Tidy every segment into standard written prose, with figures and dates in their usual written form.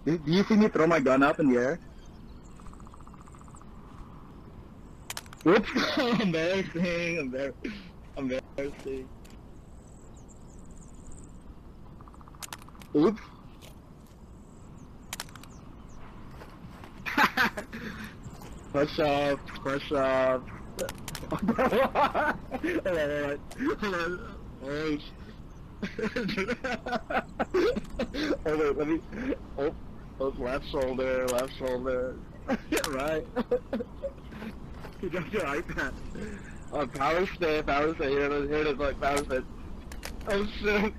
Do you see me throw my gun up in the air? Whoops! Embarrassing, embarrassing. Oops. Push up, push up. Hold on. Oh, hold on, let me. Oh, left shoulder, left shoulder. Right. You got your iPad. Oh, power stay. Here it is, like, power stay. Oh, shit.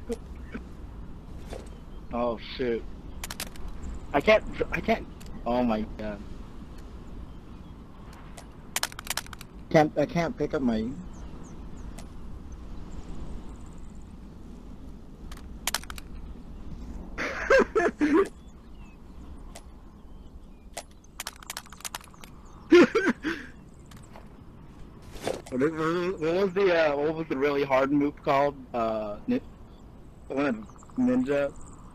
Oh, shit. I can't. Oh, my God. I can't pick up my... What was the really hard move called? Ninja?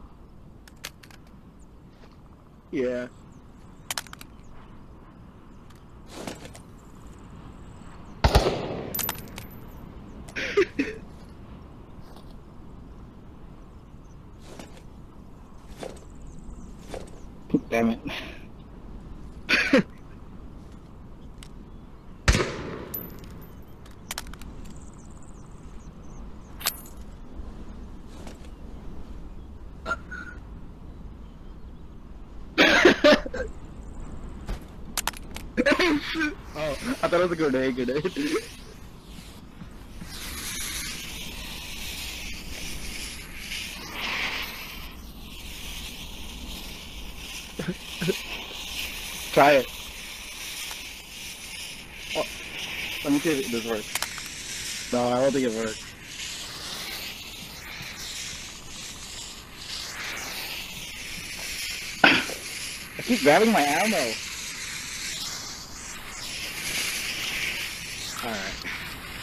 Yeah. Damn it. Oh, I thought it was a grenade. Try it. Oh, let me see if this works. No, I don't think it works. I keep grabbing my ammo. Alright.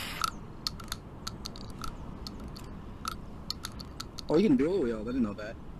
Oh, you can dual wield. I didn't know that.